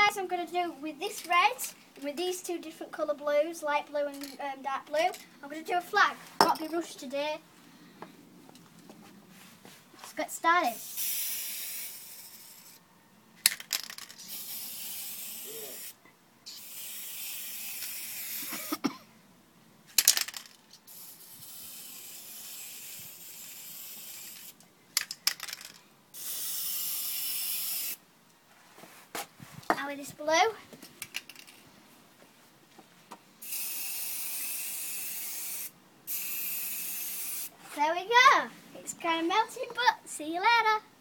guys, I'm going to do with this red, with these two different colour blues, light blue and dark blue. I'm going to do a flag. Not be rushed today. Let's get started. Now with this blue. There we go. It's kind of melting, but see you later.